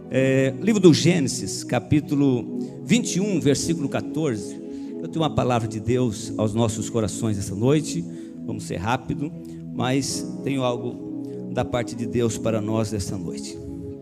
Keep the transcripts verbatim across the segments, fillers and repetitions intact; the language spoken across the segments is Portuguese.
É, livro do Gênesis, capítulo vinte e um, versículo quatorze. Eu tenho uma palavra de Deus aos nossos corações essa noite. Vamos ser rápido, mas tenho algo da parte de Deus para nós esta noite.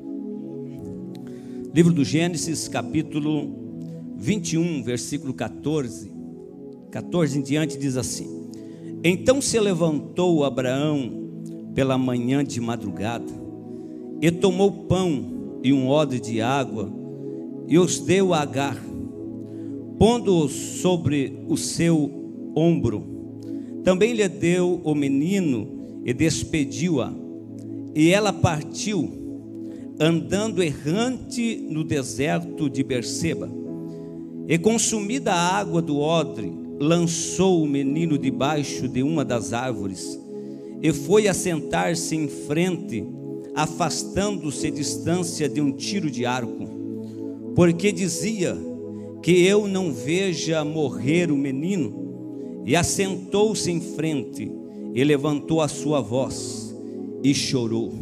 Livro do Gênesis, capítulo vinte e um, versículo quatorze. quatorze em diante diz assim: Então se levantou Abraão pela manhã de madrugada, e tomou pão e um odre de água, e os deu a Agar, pondo-os sobre o seu ombro. Também lhe deu o menino e despediu-a, e ela partiu, andando errante no deserto de Berseba. E consumida a água do odre, lançou o menino debaixo de uma das árvores, e foi assentar-se em frente, afastando-se distância de um tiro de arco, porque dizia: que eu não veja morrer o menino. E assentou-se em frente, e levantou a sua voz, e chorou.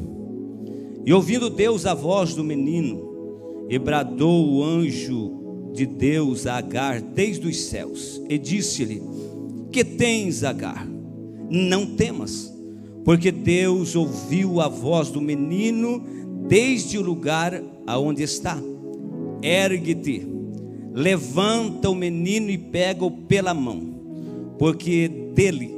E ouvindo Deus a voz do menino, e bradou o anjo de Deus a Agar desde os céus, e disse-lhe: que tens, Agar? Não temas, porque Deus ouviu a voz do menino desde o lugar aonde está. Ergue-te, levanta o menino e pega-o pela mão, porque dele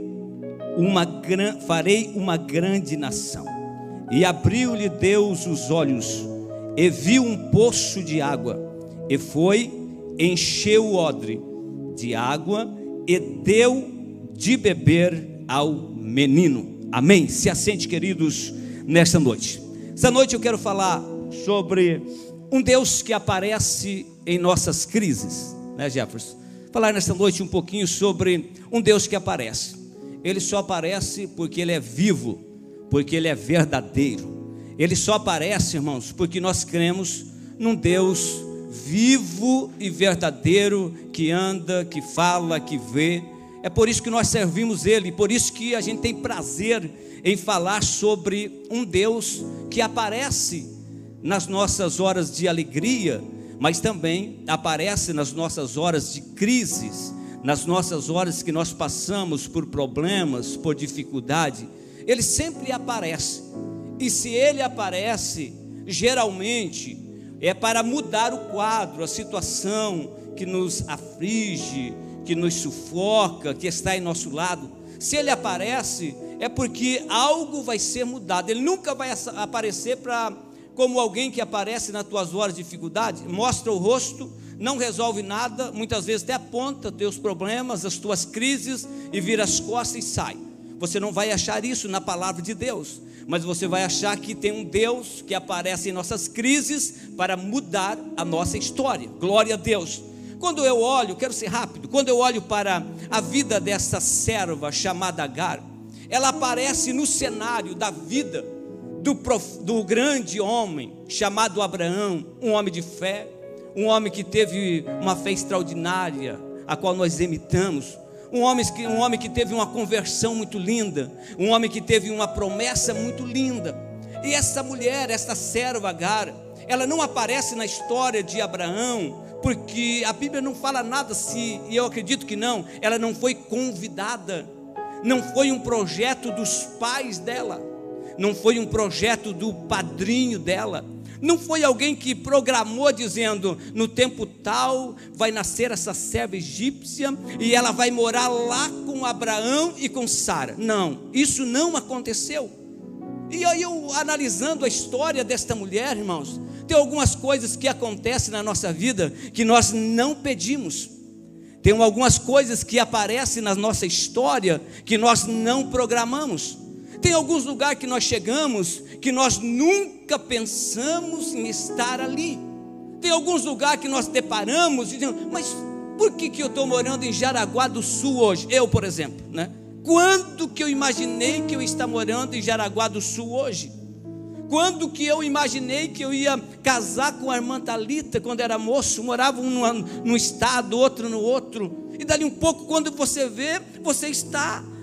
uma gran... farei uma grande nação. E abriu-lhe Deus os olhos, e viu um poço de água, e foi, encheu o odre de água, e deu de beber ao menino. Amém? Se assente, queridos, nesta noite. Esta noite eu quero falar sobre um Deus que aparece em nossas crises, né, Jefferson? Falar nesta noite um pouquinho sobre um Deus que aparece. Ele só aparece porque Ele é vivo, porque Ele é verdadeiro. Ele só aparece, irmãos, porque nós cremos num Deus vivo e verdadeiro, que anda, que fala, que vê. É por isso que nós servimos Ele, por isso que a gente tem prazer em falar sobre um Deus que aparece nas nossas horas de alegria, mas também aparece nas nossas horas de crises, nas nossas horas que nós passamos por problemas, por dificuldade. Ele sempre aparece, e se Ele aparece, geralmente é para mudar o quadro, a situação que nos aflige, que nos sufoca, que está em nosso lado. Se Ele aparece, é porque algo vai ser mudado. Ele nunca vai aparecer para, como alguém que aparece nas tuas horas de dificuldade, mostra o rosto, não resolve nada, muitas vezes até aponta teus problemas, as tuas crises, e vira as costas e sai. Você não vai achar isso na palavra de Deus, mas você vai achar que tem um Deus que aparece em nossas crises para mudar a nossa história. Glória a Deus. Quando eu olho, quero ser rápido, quando eu olho para a vida dessa serva chamada Agar, ela aparece no cenário da vida do, prof, do grande homem chamado Abraão, um homem de fé, um homem que teve uma fé extraordinária, a qual nós imitamos, um homem, que, um homem que teve uma conversão muito linda, um homem que teve uma promessa muito linda. E essa mulher, essa serva Agar, ela não aparece na história de Abraão, porque a Bíblia não fala nada, se, e eu acredito que não, ela não foi convidada, não foi um projeto dos pais dela, não foi um projeto do padrinho dela, não foi alguém que programou dizendo: no tempo tal vai nascer essa serva egípcia e ela vai morar lá com Abraão e com Sara. Não, isso não aconteceu. E aí eu, analisando a história desta mulher, irmãos, tem algumas coisas que acontecem na nossa vida que nós não pedimos. Tem algumas coisas que aparecem na nossa história que nós não programamos. Tem alguns lugares que nós chegamos que nós nunca pensamos em estar ali. Tem alguns lugares que nós deparamos e dizemos: mas por que, que eu estou morando em Jaraguá do Sul hoje? Eu, por exemplo, né? Quando que eu imaginei que eu estava morando em Jaraguá do Sul hoje? Quando que eu imaginei que eu ia casar com a irmã Thalita quando era moço? Morava um num estado, outro no outro. E dali um pouco, quando você vê, você está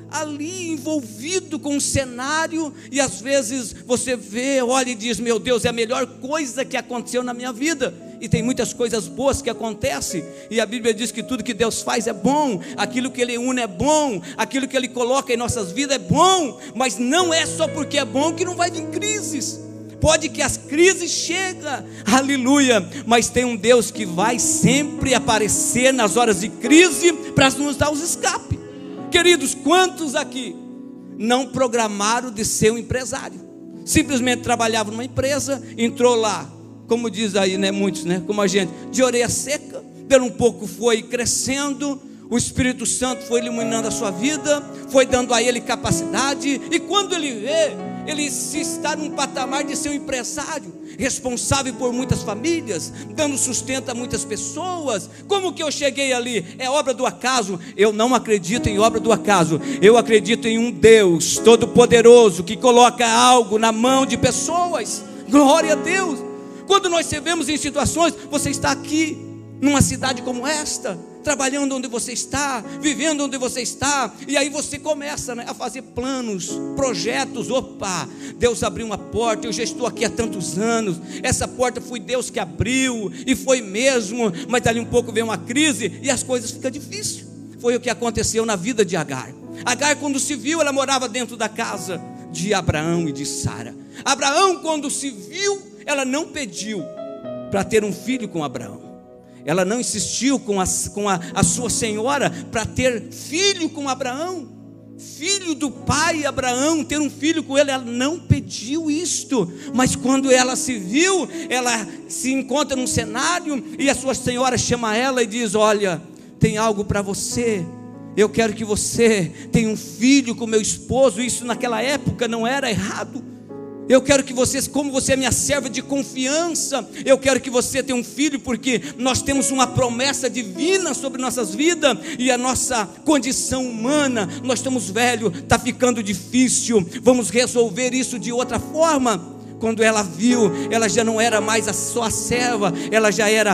ali envolvido com um cenário, e às vezes você vê, olha e diz: meu Deus, é a melhor coisa que aconteceu na minha vida. E tem muitas coisas boas que acontecem, e a Bíblia diz que tudo que Deus faz é bom, aquilo que Ele une é bom, aquilo que Ele coloca em nossas vidas é bom, mas não é só porque é bom que não vai vir crises. Pode que as crises cheguem, aleluia, mas tem um Deus que vai sempre aparecer nas horas de crise para nos dar os escapes. Queridos, quantos aqui não programaram de ser um empresário? Simplesmente trabalhava numa empresa, entrou lá, como diz aí, né, muitos, né, como a gente, de orelha seca, pelo um pouco foi crescendo, o Espírito Santo foi iluminando a sua vida, foi dando a ele capacidade, e quando ele vê, ele se está num patamar de ser um empresário, responsável por muitas famílias, dando sustento a muitas pessoas. Como que eu cheguei ali? É obra do acaso? Eu não acredito em obra do acaso. Eu acredito em um Deus todo-poderoso que coloca algo na mão de pessoas. Glória a Deus. Quando nós se vemos em situações, você está aqui numa cidade como esta, trabalhando onde você está, vivendo onde você está, e aí você começa, né, a fazer planos, projetos. Opa, Deus abriu uma porta, eu já estou aqui há tantos anos, essa porta foi Deus que abriu, e foi mesmo, mas dali um pouco vem uma crise, e as coisas ficam difíceis. Foi o que aconteceu na vida de Agar. Agar, quando se viu, ela morava dentro da casa de Abraão e de Sara. Abraão, quando se viu, ela não pediu para ter um filho com Abraão. Ela não insistiu com, a, com a, a sua senhora para ter filho com Abraão, filho do pai Abraão, ter um filho com ele. Ela não pediu isto, mas quando ela se viu, ela se encontra num cenário, e a sua senhora chama ela e diz: olha, tem algo para você, eu quero que você tenha um filho com meu esposo. Isso naquela época não era errado. Eu quero que vocês, como você é minha serva de confiança, eu quero que você tenha um filho, porque nós temos uma promessa divina sobre nossas vidas, e a nossa condição humana, nós estamos velhos, está ficando difícil, vamos resolver isso de outra forma. Quando ela viu, ela já não era mais a sua serva, ela já era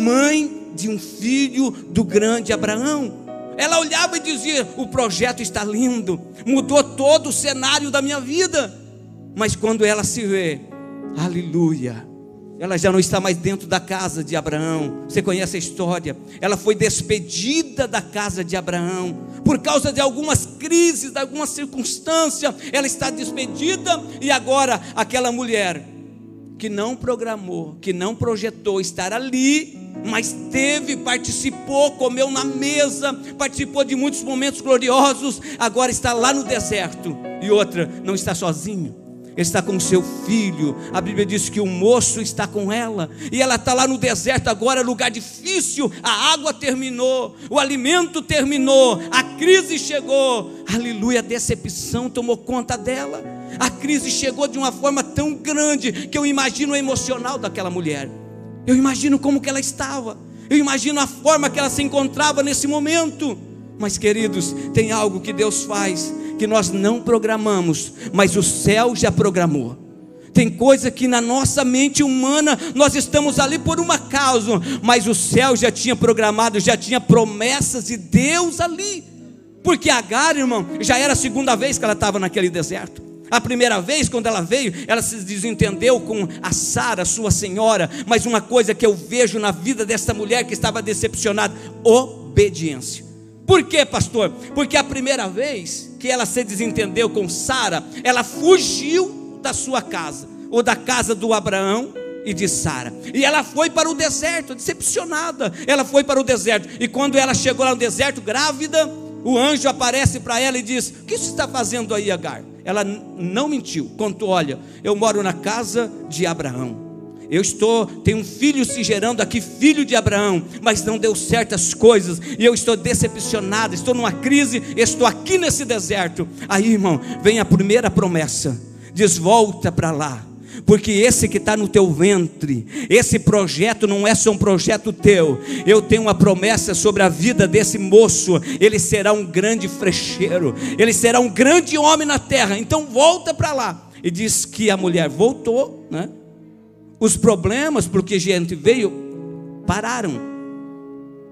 mãe de um filho do grande Abraão. Ela olhava e dizia: o projeto está lindo, mudou todo o cenário da minha vida. Mas quando ela se vê, aleluia, ela já não está mais dentro da casa de Abraão. Você conhece a história? Ela foi despedida da casa de Abraão, por causa de algumas crises, de algumas circunstâncias. Ela está despedida, e agora aquela mulher que não programou, que não projetou estar ali, mas teve, participou, comeu na mesa, participou de muitos momentos gloriosos, agora está lá no deserto. E outra, não está sozinho, está com o seu filho. A Bíblia diz que o moço está com ela, e ela está lá no deserto agora, lugar difícil. A água terminou, o alimento terminou, a crise chegou, aleluia. A decepção tomou conta dela, a crise chegou de uma forma tão grande, que eu imagino o emocional daquela mulher. Eu imagino como que ela estava, eu imagino a forma que ela se encontrava nesse momento. Mas queridos, tem algo que Deus faz, que nós não programamos, mas o céu já programou. Tem coisa que na nossa mente humana, nós estamos ali por uma causa, mas o céu já tinha programado, já tinha promessas de Deus ali. Porque Agar, irmão, já era a segunda vez que ela estava naquele deserto. A primeira vez, quando ela veio, ela se desentendeu com a Sara, sua senhora. Mas uma coisa que eu vejo na vida dessa mulher que estava decepcionada: obediência. Por quê, pastor? Porque a primeira vez que ela se desentendeu com Sara, ela fugiu da sua casa, ou da casa do Abraão e de Sara, e ela foi para o deserto, decepcionada. Ela foi para o deserto, e quando ela chegou lá no deserto, grávida, o anjo aparece para ela e diz: o que você está fazendo aí, Agar? Ela não mentiu, contou: olha, eu moro na casa de Abraão, eu estou, tem um filho se gerando aqui, filho de Abraão, mas não deu certo as coisas, e eu estou decepcionada, estou numa crise, estou aqui nesse deserto. Aí, irmão, vem a primeira promessa, diz: volta para lá, porque esse que está no teu ventre, esse projeto não é só um projeto teu. Eu tenho uma promessa sobre a vida desse moço, ele será um grande frecheiro, ele será um grande homem na terra. Então volta para lá. E diz que a mulher voltou, né? Os problemas, porque a gente veio, pararam.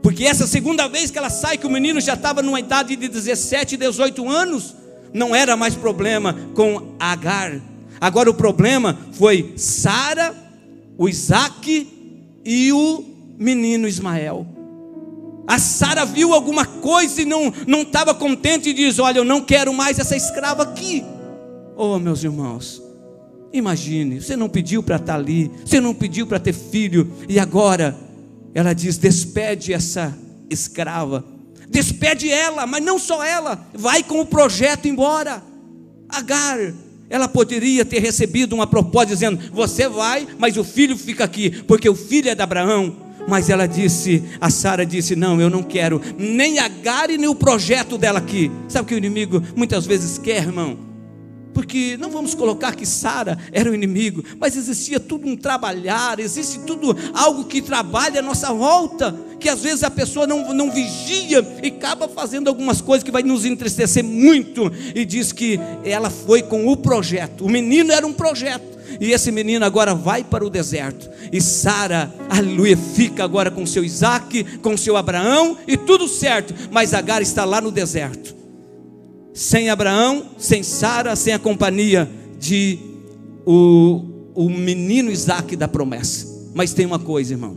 Porque essa segunda vez que ela sai, que o menino já estava numa idade de dezessete, dezoito anos, não era mais problema com Agar. Agora o problema foi Sara, o Isaac e o menino Ismael. A Sara viu alguma coisa e não não estava contente e diz: olha, eu não quero mais essa escrava aqui. Oh, meus irmãos, imagine, você não pediu para estar ali, você não pediu para ter filho, e agora ela diz: despede essa escrava, despede ela, mas não só ela, vai com o projeto embora. Agar, ela poderia ter recebido uma proposta dizendo: você vai, mas o filho fica aqui, porque o filho é de Abraão. Mas ela disse, a Sara disse: não, eu não quero nem Agar e nem o projeto dela aqui. Sabe o que o inimigo muitas vezes quer, irmão? Porque não vamos colocar que Sara era o inimigo, mas existia tudo um trabalhar, existe tudo algo que trabalha à nossa volta, que às vezes a pessoa não, não vigia e acaba fazendo algumas coisas que vai nos entristecer muito. E diz que ela foi com o projeto, o menino era um projeto, e esse menino agora vai para o deserto, e Sara, aleluia, fica agora com seu Isaac, com seu Abraão, e tudo certo, mas Agar está lá no deserto, sem Abraão, sem Sara, sem a companhia de o, o menino Isaac da promessa. Mas tem uma coisa, irmão,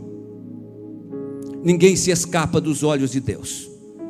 ninguém se escapa dos olhos de Deus.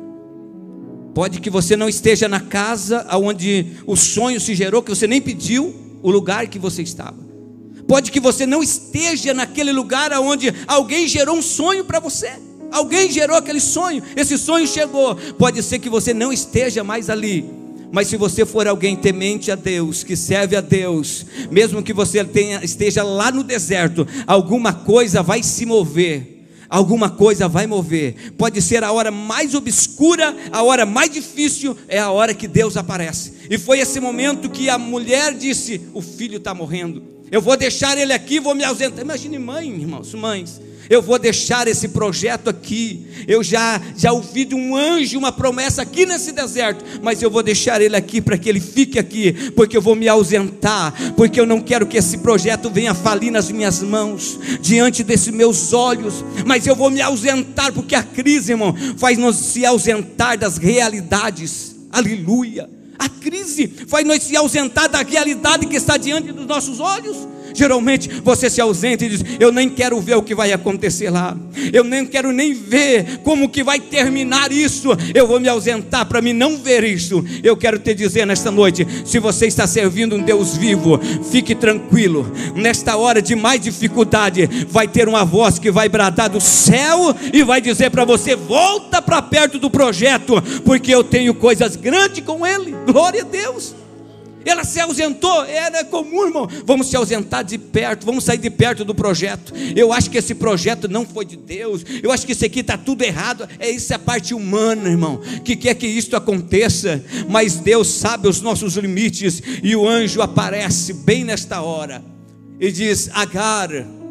Pode que você não esteja na casa onde o sonho se gerou, que você nem pediu o lugar que você estava. Pode que você não esteja naquele lugar onde alguém gerou um sonho para você. Alguém gerou aquele sonho, esse sonho chegou. Pode ser que você não esteja mais ali, mas se você for alguém temente a Deus, que serve a Deus, mesmo que você tenha, esteja lá no deserto, alguma coisa vai se mover. Alguma coisa vai mover. Pode ser a hora mais obscura, a hora mais difícil, é a hora que Deus aparece. E foi esse momento que a mulher disse: o filho está morrendo, eu vou deixar ele aqui, vou me ausentar. Imagine mãe, irmãos, mães, eu vou deixar esse projeto aqui, eu já, já ouvi de um anjo uma promessa aqui nesse deserto, mas eu vou deixar ele aqui para que ele fique aqui, porque eu vou me ausentar, porque eu não quero que esse projeto venha falir nas minhas mãos, diante desses meus olhos, mas eu vou me ausentar, porque a crise, irmão, faz nos se ausentar das realidades, aleluia. A crise faz nós se ausentar da realidade que está diante dos nossos olhos. Geralmente você se ausenta e diz: eu nem quero ver o que vai acontecer lá, eu nem quero nem ver como que vai terminar isso, eu vou me ausentar para mim não ver isso. Eu quero te dizer nesta noite, se você está servindo um Deus vivo, fique tranquilo. Nesta hora de mais dificuldade, vai ter uma voz que vai bradar do céu e vai dizer para você: volta para perto do projeto, porque eu tenho coisas grandes com ele. Glória a Deus. Ela se ausentou, era comum, irmão. Vamos se ausentar de perto, vamos sair de perto do projeto. Eu acho que esse projeto não foi de Deus, eu acho que isso aqui está tudo errado. É isso, a parte humana, irmão, que quer que isto aconteça, mas Deus sabe os nossos limites. E o anjo aparece bem nesta hora e diz: Agar,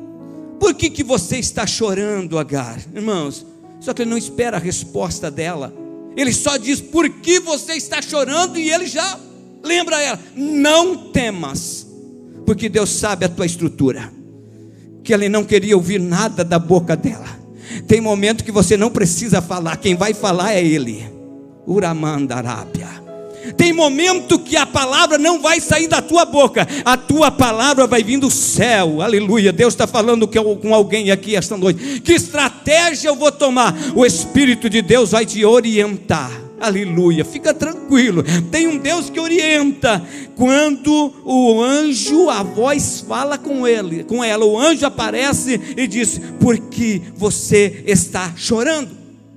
por que que você está chorando, Agar? Irmãos, só que ele não espera a resposta dela, ele só diz: por que você está chorando? E ele já lembra ela: não temas, porque Deus sabe a tua estrutura. Que ele não queria ouvir nada da boca dela. Tem momento que você não precisa falar, quem vai falar é ele. Uramandarábia. Tem momento que a palavra não vai sair da tua boca, a tua palavra vai vir do céu. Aleluia. Deus está falando com alguém aqui esta noite. Que estratégia eu vou tomar? O Espírito de Deus vai te orientar. Aleluia, fica tranquilo, tem um Deus que orienta. Quando o anjo, a voz fala com ele, com ela, o anjo aparece e diz: por que você está chorando?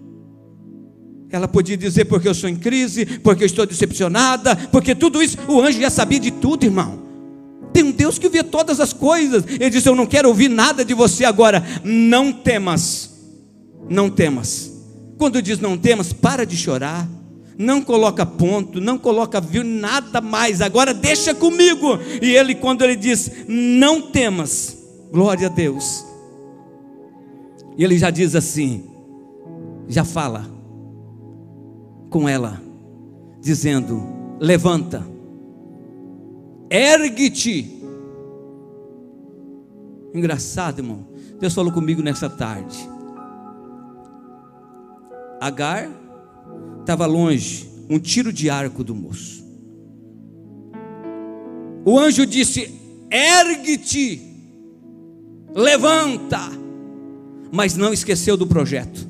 Ela podia dizer: porque eu sou em crise, porque eu estou decepcionada, porque tudo isso, o anjo já sabia de tudo, irmão. Tem um Deus que vê todas as coisas. Ele disse: eu não quero ouvir nada de você agora, não temas, não temas. Quando diz não temas, para de chorar, não coloca ponto, não coloca vírgula, nada mais, agora deixa comigo. E ele, quando ele diz não temas, glória a Deus, e ele já diz assim, já fala com ela, dizendo: levanta, ergue-te. Engraçado, irmão, Deus falou comigo nessa tarde. Agar estava longe, um tiro de arco do moço. O anjo disse: ergue-te, levanta, mas não esqueceu do projeto.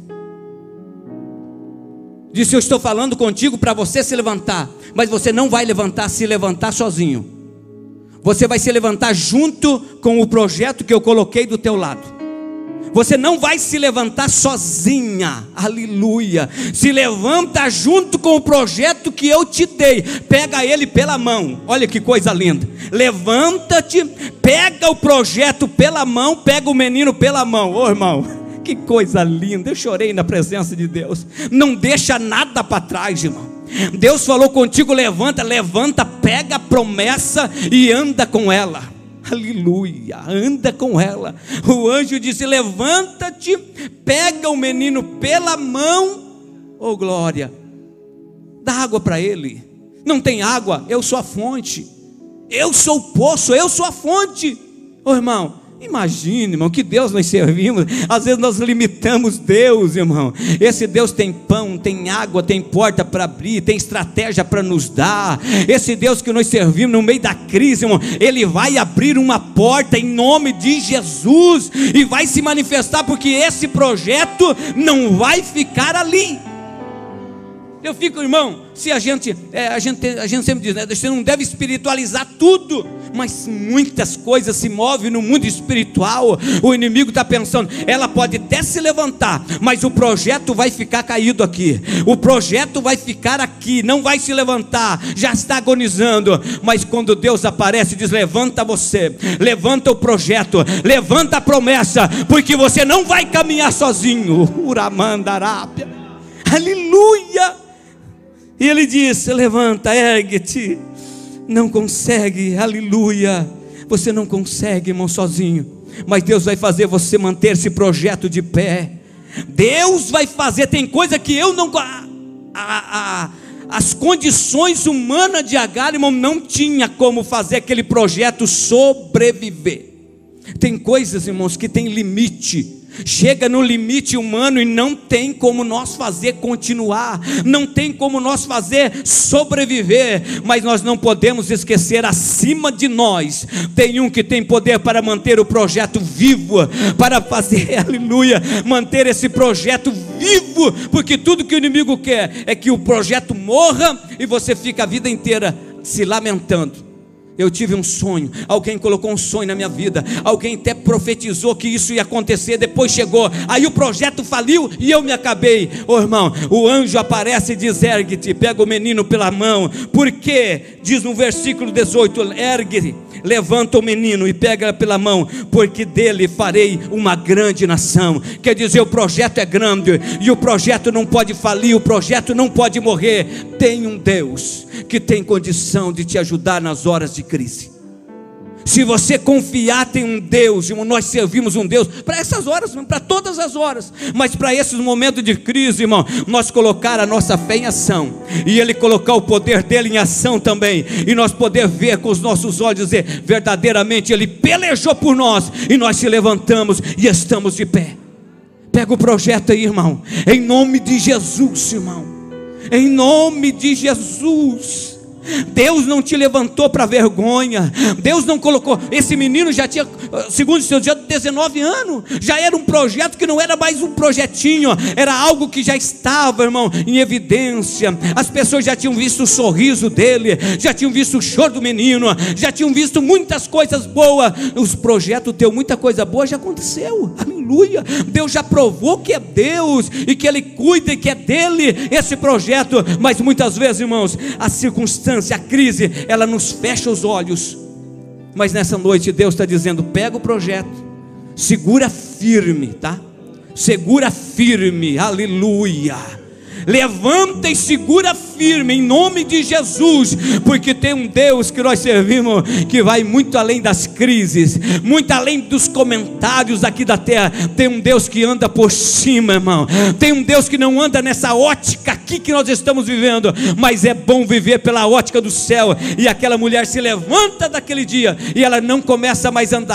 Disse: eu estou falando contigo para você se levantar, mas você não vai levantar, se levantar sozinho. Você vai se levantar junto com o projeto que eu coloquei do teu lado. Você não vai se levantar sozinha, aleluia. Se levanta junto com o projeto que eu te dei. Pega ele pela mão, olha que coisa linda. Levanta-te, pega o projeto pela mão, pega o menino pela mão. Ô irmão, que coisa linda, eu chorei na presença de Deus. Não deixa nada para trás, irmão. Deus falou contigo: levanta, levanta, pega a promessa e anda com ela. Aleluia, anda com ela. O anjo disse: levanta-te, pega o menino pela mão. Oh glória, dá água para ele. Não tem água? Eu sou a fonte, eu sou o poço, eu sou a fonte. Oh irmão, imagine, irmão, que Deus nós servimos. Às vezes nós limitamos Deus, irmão. Esse Deus tem pão, tem água, tem porta para abrir, tem estratégia para nos dar. Esse Deus que nós servimos no meio da crise, irmão, Ele vai abrir uma porta em nome de Jesus e vai se manifestar, porque esse projeto não vai ficar ali. Eu fico, irmão, se a gente, é, a gente, a gente sempre diz, né, você não deve espiritualizar tudo, mas muitas coisas se movem no mundo espiritual. O inimigo está pensando, ela pode até se levantar, mas o projeto vai ficar caído aqui, o projeto vai ficar aqui, não vai se levantar, já está agonizando. Mas quando Deus aparece e diz: levanta você, levanta o projeto, levanta a promessa, porque você não vai caminhar sozinho. Uramandarápia, aleluia. E ele disse: levanta, ergue-te. Não consegue, aleluia. Você não consegue, irmão, sozinho. Mas Deus vai fazer você manter esse projeto de pé. Deus vai fazer, tem coisa que eu não... A, a, a, as condições humanas de Agar, irmão, não tinha como fazer aquele projeto sobreviver. Tem coisas, irmãos, que tem limite. Chega no limite humano e não tem como nós fazer continuar, não tem como nós fazer sobreviver. Mas nós não podemos esquecer, acima de nós tem um que tem poder para manter o projeto vivo, para fazer, aleluia, manter esse projeto vivo, porque tudo que o inimigo quer é que o projeto morra e você fica a vida inteira se lamentando. Eu tive um sonho, alguém colocou um sonho na minha vida, alguém até profetizou que isso ia acontecer, depois chegou, aí o projeto faliu e eu me acabei. Ô irmão, o anjo aparece e diz: ergue-te, pega o menino pela mão, porque diz no versículo dezoito: ergue, levanta o menino e pega pela mão, porque dele farei uma grande nação. Quer dizer, o projeto é grande e o projeto não pode falir, o projeto não pode morrer. Tem um Deus que tem condição de te ajudar nas horas de crise. Se você confiar, tem um Deus, irmão. Nós servimos um Deus para essas horas, para todas as horas, mas para esses momentos de crise, irmão, nós colocar a nossa fé em ação, e Ele colocar o poder dele em ação também, e nós poder ver com os nossos olhos, dizer, verdadeiramente Ele pelejou por nós, e nós se levantamos e estamos de pé. Pega o projeto aí, irmão, em nome de Jesus, irmão, em nome de Jesus. Deus não te levantou para vergonha. Deus não colocou. Esse menino já tinha, segundo os seus dias, dezenove anos. Já era um projeto que não era mais um projetinho, era algo que já estava, irmão, em evidência. As pessoas já tinham visto o sorriso dele, já tinham visto o choro do menino, já tinham visto muitas coisas boas. Os projetos teu, muita coisa boa já aconteceu, aleluia. Deus já provou que é Deus e que Ele cuida e que é dele esse projeto. Mas muitas vezes, irmãos, a circunstância, a crise, ela nos fecha os olhos. Mas nessa noite Deus está dizendo: pega o projeto, segura firme, tá? Segura firme, aleluia. Levanta e segura firme em nome de Jesus, porque tem um Deus que nós servimos que vai muito além das crises, muito além dos comentários aqui da terra. Tem um Deus que anda por cima, irmão. Tem um Deus que não anda nessa ótica aqui que nós estamos vivendo, mas é bom viver pela ótica do céu. E aquela mulher se levanta daquele dia e ela não começa mais a andar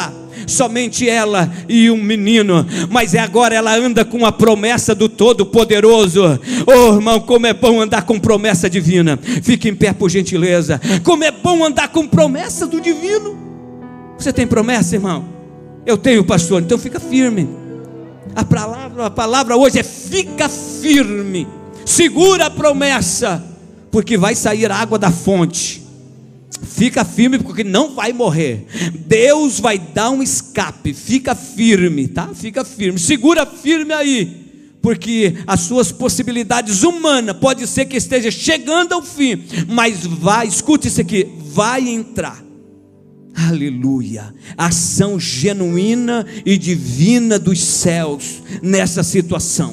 somente ela e um menino, mas agora ela anda com a promessa do Todo-Poderoso. Oh, irmão, como é bom andar com promessa divina. Fique em pé, por gentileza. Como é bom andar com promessa do divino. Você tem promessa, irmão? Eu tenho, pastor. Então fica firme. A palavra, a palavra hoje é fica firme. Segura a promessa, porque vai sair água da fonte. Fica firme, porque não vai morrer. Deus vai dar um escape. Fica firme, tá? Fica firme. Segura firme aí, porque as suas possibilidades humanas pode ser que esteja chegando ao fim, mas vai, escute isso aqui, vai entrar. Aleluia, ação genuína e divina dos céus nessa situação.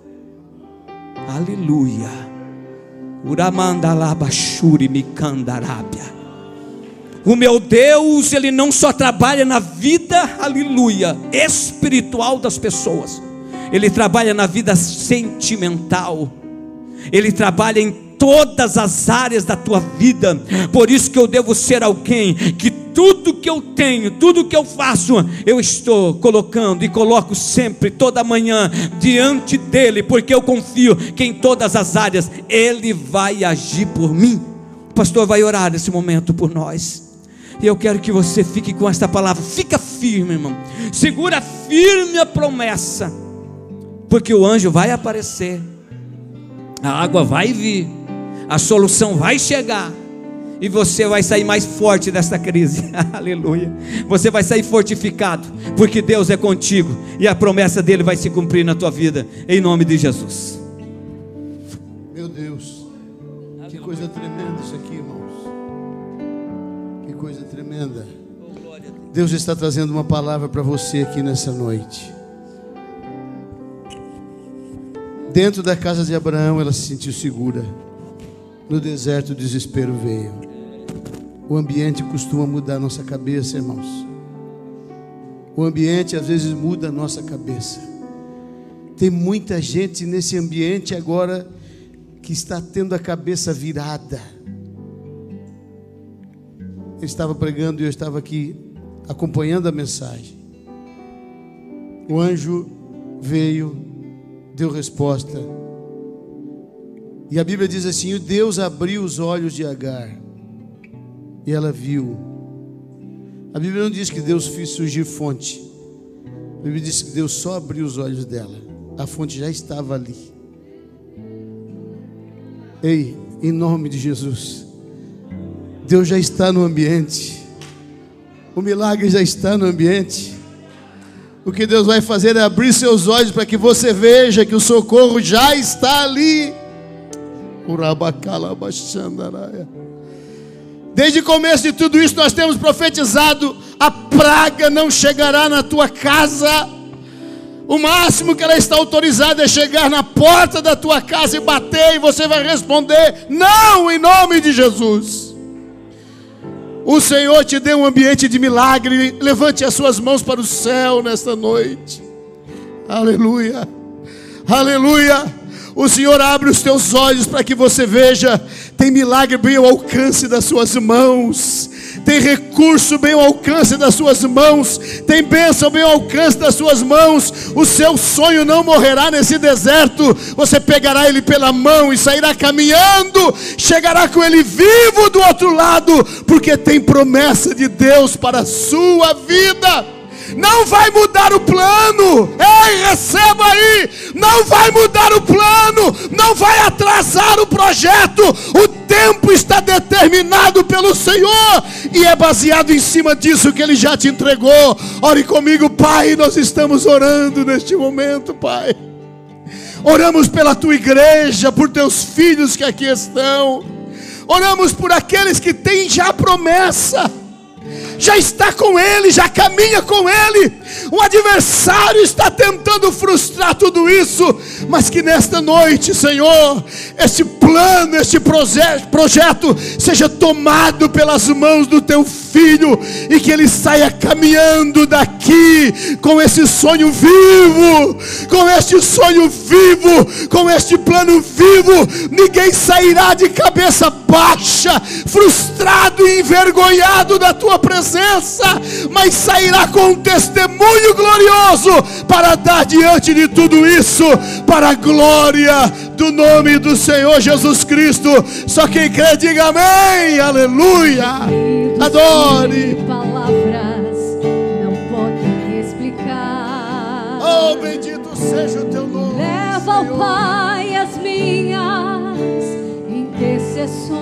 Aleluia. Uramandalabashuri mikandarabia. O meu Deus, Ele não só trabalha na vida, aleluia, espiritual das pessoas, Ele trabalha na vida sentimental, Ele trabalha em todas as áreas da tua vida. Por isso que eu devo ser alguém que tudo que eu tenho, tudo que eu faço, eu estou colocando e coloco sempre, toda manhã, diante dEle, porque eu confio que em todas as áreas Ele vai agir por mim. O pastor vai orar nesse momento por nós, e eu quero que você fique com esta palavra. Fica firme, irmão. Segura firme a promessa, porque o anjo vai aparecer, a água vai vir, a solução vai chegar, e você vai sair mais forte desta crise. Aleluia. Você vai sair fortificado, porque Deus é contigo, e a promessa dele vai se cumprir na tua vida, em nome de Jesus. Meu Deus, que coisa tremenda isso aqui, irmãos. Que coisa tremenda. Deus está trazendo uma palavra para você aqui nessa noite. Dentro da casa de Abraão ela se sentiu segura. No deserto o desespero veio. O ambiente costuma mudar a nossa cabeça, irmãos. O ambiente às vezes muda a nossa cabeça. Tem muita gente nesse ambiente agora que está tendo a cabeça virada. Eu estava pregando e eu estava aqui acompanhando a mensagem. O anjo veio, deu resposta. E a Bíblia diz assim: o Deus abriu os olhos de Agar, e ela viu. A Bíblia não diz que Deus fez surgir fonte. A Bíblia diz que Deus só abriu os olhos dela. A fonte já estava ali. Ei, em nome de Jesus, Deus já está no ambiente. O milagre já está no ambiente. O que Deus vai fazer é abrir seus olhos para que você veja que o socorro já está ali. Desde o começo de tudo isso nós temos profetizado: a praga não chegará na tua casa. O máximo que ela está autorizada é chegar na porta da tua casa e bater, e você vai responder não, em nome de Jesus. O Senhor te deu um ambiente de milagre. Levante as suas mãos para o céu nesta noite. Aleluia, aleluia. O Senhor abre os teus olhos para que você veja. Tem milagre bem ao alcance das suas mãos. Tem recurso bem ao alcance das suas mãos. Tem bênção bem ao alcance das suas mãos. O seu sonho não morrerá nesse deserto. Você pegará ele pela mão e sairá caminhando. Chegará com ele vivo do outro lado, porque tem promessa de Deus para a sua vida. Não vai mudar o plano. Ei, receba aí. Não vai mudar o plano. Não vai atrasar o projeto. O tempo está determinado pelo Senhor, e é baseado em cima disso que Ele já te entregou. Ore comigo, Pai. Nós estamos orando neste momento, Pai. Oramos pela tua igreja, por teus filhos que aqui estão. Oramos por aqueles que têm já promessa, já está com Ele, já caminha com Ele. O adversário está tentando frustrar tudo isso, mas que nesta noite, Senhor, este plano, este projeto seja tomado pelas mãos do Teu Filho, e que ele saia caminhando daqui com esse sonho vivo, com este sonho vivo, com este plano vivo. Ninguém sairá de cabeça baixa, frustrado e envergonhado da Tua presença. presença, mas sairá com um testemunho glorioso para dar diante de tudo isso, para a glória do nome do Senhor Jesus Cristo. Só quem crê, diga amém, aleluia. Adore. Palavras não podem explicar. Oh, bendito seja o teu nome. Leva ao Pai as minhas intercessões.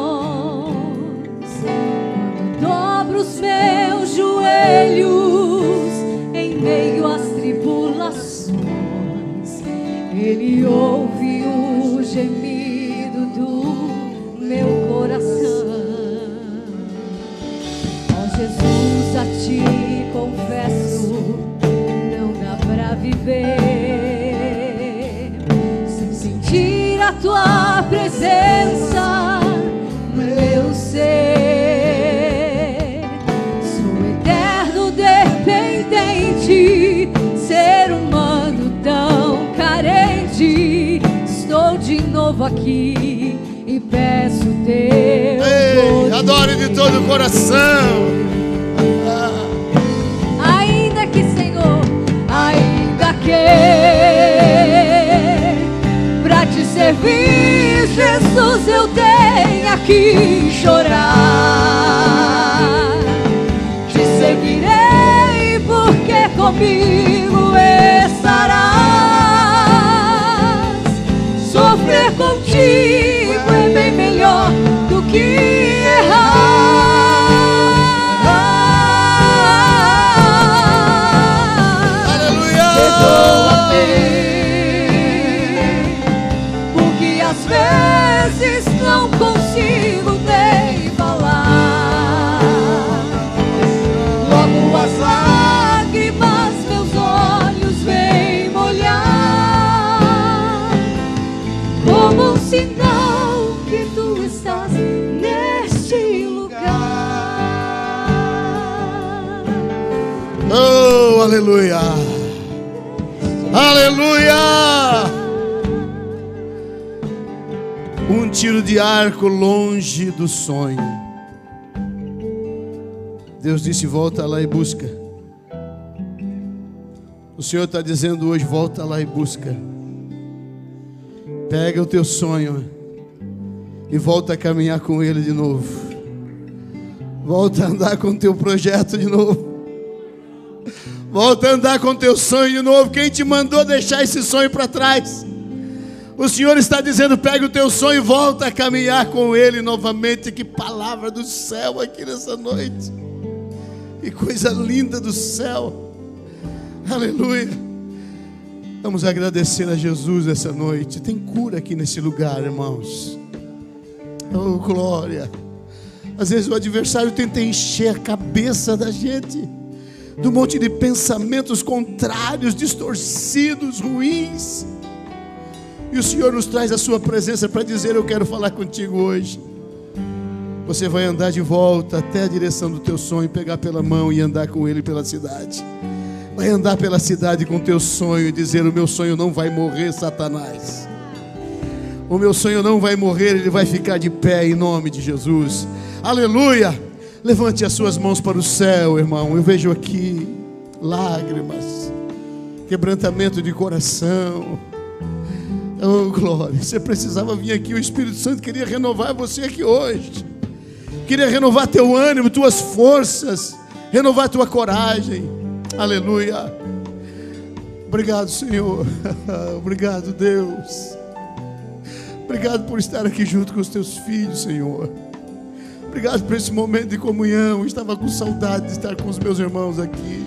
Quando dobro os meus joelhos em meio às tribulações, Ele ouve o gemido do meu coração. Ó Jesus, a Ti confesso, não dá pra viver sem sentir a Tua presença no meu ser. Sou eterno dependente, ser humano tão carente. Estou de novo aqui e peço Teu Ei, adore de todo o coração. Ainda que, Senhor, ainda que pra Te servir, Jesus, eu tenha que chorar, Te seguirei porque comigo estarás. Sofrer contigo é bem melhor do que errar. Porque às vezes não consigo nem falar. Logo as lágrimas meus olhos vêm molhar, como um sinal que Tu estás neste lugar. Oh, aleluia. Aleluia! Um tiro de arco longe do sonho. Deus disse: volta lá e busca. O Senhor está dizendo hoje: volta lá e busca. Pega o teu sonho e volta a caminhar com ele de novo. Volta a andar com o teu projeto de novo. Volta a andar com teu sonho de novo. Quem te mandou deixar esse sonho para trás? O Senhor está dizendo: pega o teu sonho e volta a caminhar com Ele novamente. Que palavra do céu aqui nessa noite. Que coisa linda do céu. Aleluia. Vamos agradecer a Jesus essa noite. Tem cura aqui nesse lugar, irmãos. Oh, glória. Às vezes o adversário tenta encher a cabeça da gente de um monte de pensamentos contrários, distorcidos, ruins. E o Senhor nos traz a sua presença para dizer: eu quero falar contigo hoje. Você vai andar de volta até a direção do teu sonho, pegar pela mão e andar com ele pela cidade. Vai andar pela cidade com o teu sonho e dizer: o meu sonho não vai morrer, Satanás. O meu sonho não vai morrer, ele vai ficar de pé em nome de Jesus. Aleluia. Levante as suas mãos para o céu, irmão. Eu vejo aqui lágrimas, quebrantamento de coração. Oh, glória. Você precisava vir aqui. O Espírito Santo queria renovar você aqui hoje. Queria renovar teu ânimo, tuas forças, renovar tua coragem. Aleluia. Obrigado, Senhor. Obrigado, Deus. Obrigado por estar aqui junto com os teus filhos, Senhor. Obrigado por esse momento de comunhão. Eu estava com saudade de estar com os meus irmãos aqui.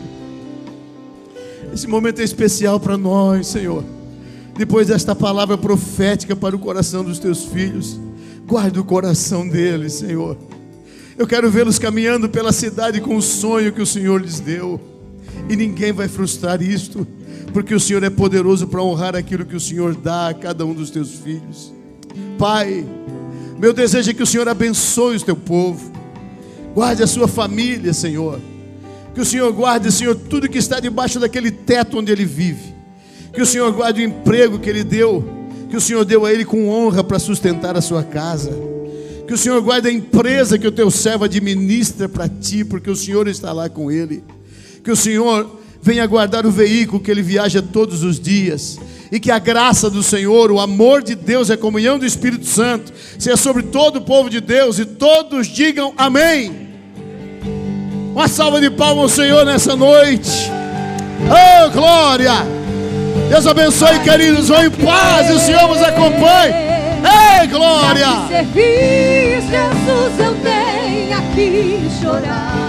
Esse momento é especial para nós, Senhor. Depois desta palavra profética para o coração dos teus filhos, guarda o coração deles, Senhor. Eu quero vê-los caminhando pela cidade com o sonho que o Senhor lhes deu. E ninguém vai frustrar isto, porque o Senhor é poderoso para honrar aquilo que o Senhor dá a cada um dos teus filhos. Pai, meu desejo é que o Senhor abençoe o teu povo. Guarde a sua família, Senhor. Que o Senhor guarde, Senhor, tudo que está debaixo daquele teto onde ele vive. Que o Senhor guarde o emprego que ele deu, que o Senhor deu a ele com honra para sustentar a sua casa. Que o Senhor guarde a empresa que o teu servo administra para ti, porque o Senhor está lá com ele. Que o Senhor venha guardar o veículo que ele viaja todos os dias. E que a graça do Senhor, o amor de Deus, a comunhão do Espírito Santo seja sobre todo o povo de Deus. E todos digam amém. Uma salva de palmas ao Senhor nessa noite. Oh, glória! Deus abençoe, queridos. Vão em paz e o Senhor vos acompanhe. Ei, glória! Pra te servir, Jesus, eu tenho aqui chorar.